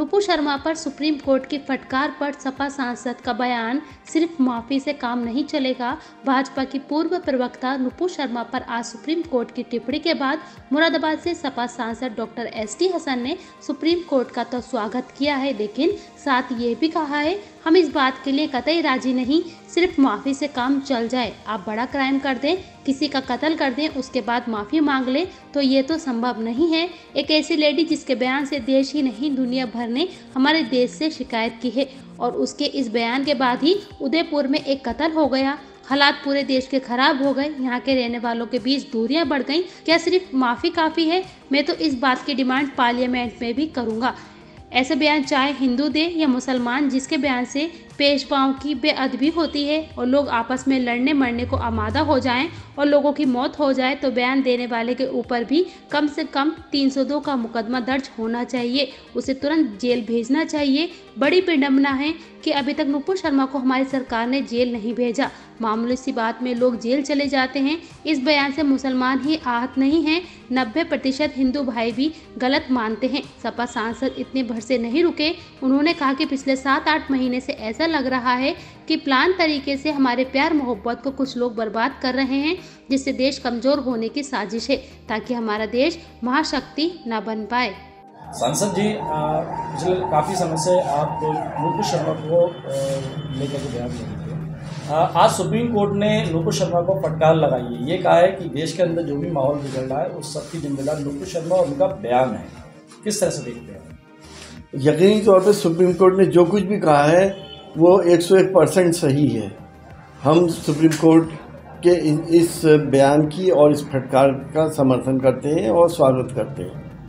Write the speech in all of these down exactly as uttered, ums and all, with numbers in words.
नुपुर शर्मा पर supreme court की फटकार पर सपा सांसद का बयान, सिर्फ माफी से काम नहीं चलेगा। भाजपा की पूर्व प्रवक्ता नुपुर शर्मा पर आज सुप्रीम कोर्ट की टिप्पणी के बाद मुरादाबाद से सपा सांसद डॉक्टर एस टी हसन ने सुप्रीम कोर्ट का तो स्वागत किया है, लेकिन साथ ये भी कहा है, हम इस बात के लिए कतई राजी नहीं, सिर्फ माफी से काम चल जाए। आप बड़ा क्राइम कर दें, किसी का कत्ल कर दें, उसके बाद माफी मांग लें, तो ये तो संभव नहीं है। एक ऐसी लेडी जिसके बयान से देश ही नहीं दुनिया भर ने हमारे देश से शिकायत की है, और उसके इस बयान के बाद ही उदयपुर में एक कत्ल हो गया। हालात पूरे देश के खराब हो गए, यहाँ के रहने वालों के बीच दूरियां बढ़ गईं। क्या सिर्फ माफी काफी है? मैं तो इस बात की डिमांड पार्लियामेंट में भी करूंगा। ऐसे बयान चाहे हिंदू दे या मुसलमान, जिसके बयान से पेशवाओं की बेअदबी होती है और लोग आपस में लड़ने मरने को आमादा हो जाएं और लोगों की मौत हो जाए, तो बयान देने वाले के ऊपर भी कम से कम तीन सौ दो का मुकदमा दर्ज होना चाहिए, उसे तुरंत जेल भेजना चाहिए। बड़ी विडंबना है कि अभी तक नुपुर शर्मा को हमारी सरकार ने जेल नहीं भेजा। मामूली सी बात में लोग जेल चले जाते हैं। इस बयान से मुसलमान ही आहत नहीं हैं, नब्बे प्रतिशत हिंदू भाई भी गलत मानते हैं। सपा सांसद इतने भर से नहीं रुके। उन्होंने कहा कि पिछले सात आठ महीने से ऐसा लग रहा है कि प्लान तरीके से हमारे प्यार मोहब्बत को कुछ लोग बर्बाद कर रहे हैं, जिससे देश कमजोर होने की साजिश है, ताकि हमारा देश महाशक्ति न बन पाए। सांसद जी, पिछले काफ़ी समय से आप नुपुर शर्मा को लेकर के बयान दे रहे थे। आज सुप्रीम कोर्ट ने नुपुर शर्मा को फटकार लगाई है, ये कहा है कि देश के अंदर जो भी माहौल बिगड़ रहा है उस सबकी जिम्मेदार नुपुर शर्मा और उनका बयान है। किस तरह से देखते हैं? यकीनी तौर पर सुप्रीम कोर्ट ने जो कुछ भी कहा है वो एक सौ एक परसेंट सही है। हम सुप्रीम कोर्ट के इस बयान की और इस फटकार का समर्थन करते हैं और स्वागत करते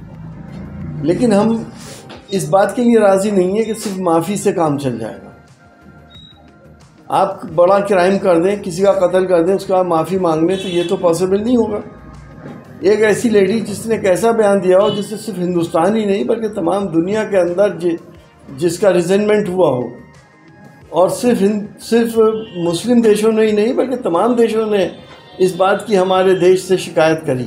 हैं, लेकिन हम इस बात के लिए राज़ी नहीं है कि सिर्फ माफ़ी से काम चल जाएगा। आप बड़ा क्राइम कर दें, किसी का कत्ल कर दें, उसका माफ़ी मांग लें, तो ये तो पॉसिबल नहीं होगा। एक ऐसी लेडी जिसने एक ऐसा बयान दिया हो जिससे सिर्फ हिंदुस्तान ही नहीं बल्कि तमाम दुनिया के अंदर जि, जिसका रिजेंटमेंट हुआ हो, और सिर्फ सिर्फ मुस्लिम देशों ने ही नहीं बल्कि तमाम देशों ने इस बात की हमारे देश से शिकायत करी,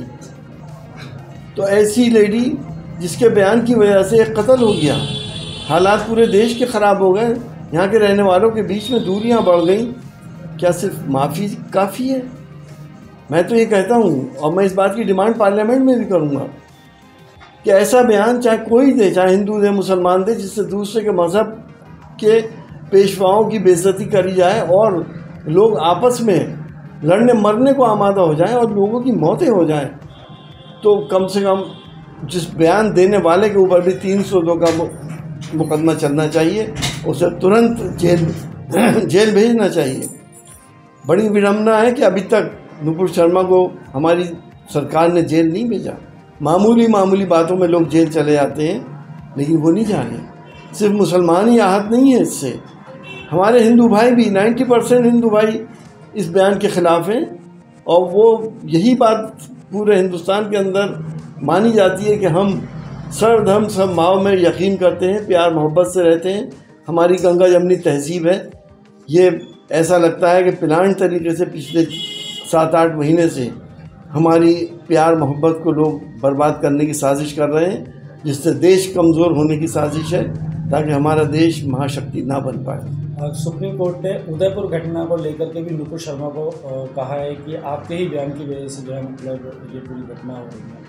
तो ऐसी लेडी जिसके बयान की वजह से एक कत्ल हो गया, हालात पूरे देश के ख़राब हो गए, यहाँ के रहने वालों के बीच में दूरियां बढ़ गईं, क्या सिर्फ माफ़ी काफ़ी है? मैं तो ये कहता हूँ, और मैं इस बात की डिमांड पार्लियामेंट में भी करूँगा कि ऐसा बयान चाहे कोई दे, चाहे हिंदू दे, मुसलमान दे, जिससे दूसरे के मज़हब के पेशवाओं की बेइज्जती करी जाए और लोग आपस में लड़ने मरने को आमादा हो जाएं और लोगों की मौतें हो जाएं, तो कम से कम जिस बयान देने वाले के ऊपर भी तीन सौ दो का मुकदमा चलना चाहिए, उसे तुरंत जेल जेल भेजना चाहिए। बड़ी विडंबना है कि अभी तक नुपुर शर्मा को हमारी सरकार ने जेल नहीं भेजा। मामूली मामूली बातों में लोग जेल चले जाते हैं, लेकिन वो नहीं जा रहे। सिर्फ मुसलमान ही आहत नहीं है इससे, हमारे हिंदू भाई भी, नब्बे परसेंट हिंदू भाई इस बयान के ख़िलाफ़ हैं, और वो यही बात पूरे हिंदुस्तान के अंदर मानी जाती है कि हम सर्वधर्म सब भाव में यकीन करते हैं, प्यार मोहब्बत से रहते हैं, हमारी गंगा जमनी तहजीब है। ये ऐसा लगता है कि प्लान तरीके से पिछले सात आठ महीने से हमारी प्यार मोहब्बत को लोग बर्बाद करने की साजिश कर रहे हैं, जिससे देश कमज़ोर होने की साजिश है, ताकि हमारा देश महाशक्ति ना बन पाए। सुप्रीम कोर्ट ने उदयपुर घटना को लेकर के भी नुपुर शर्मा को कहा है कि आपके ही बयान की वजह से जो है मतलब ये पूरी घटना हो रही है।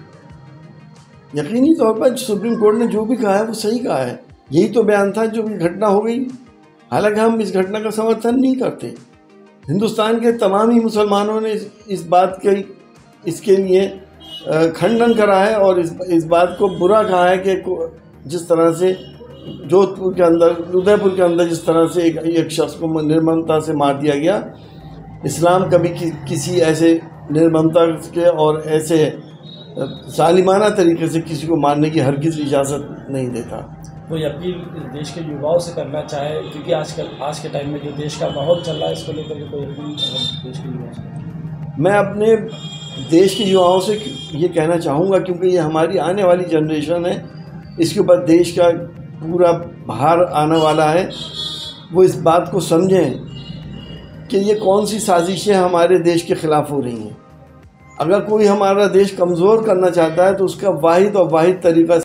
यकीनी तौर पर सुप्रीम कोर्ट ने जो भी कहा है वो सही कहा है। यही तो बयान था जो घटना हो गई। हालांकि हम इस घटना का समर्थन नहीं करते। हिंदुस्तान के तमाम ही मुसलमानों ने इस, इस बात के इसके लिए खंडन करा है और इस इस बात को बुरा कहा है कि जिस तरह से जोधपुर के अंदर, उदयपुर के अंदर जिस तरह से एक, एक शख्स को निर्ममता से मार दिया गया, इस्लाम कभी कि, किसी ऐसे निर्ममता के और ऐसे जालिमाना तरीके से किसी को मारने की हरगिज़ इजाज़त नहीं देता। कोई अपील देश के युवाओं से करना चाहे, क्योंकि आजकल आज के टाइम में जो देश का माहौल चल रहा है, इसको लेकर के कोई अपील देश के युवाओं से? मैं अपने देश के युवाओं से ये कहना चाहूँगा, क्योंकि ये हमारी आने वाली जनरेशन है, इसके ऊपर देश का पूरा भार आने वाला है, वो इस बात को समझें कि ये कौन सी साजिशें हमारे देश के ख़िलाफ़ हो रही हैं। अगर कोई हमारा देश कमज़ोर करना चाहता है तो उसका वाहिद और वाहिद तरीका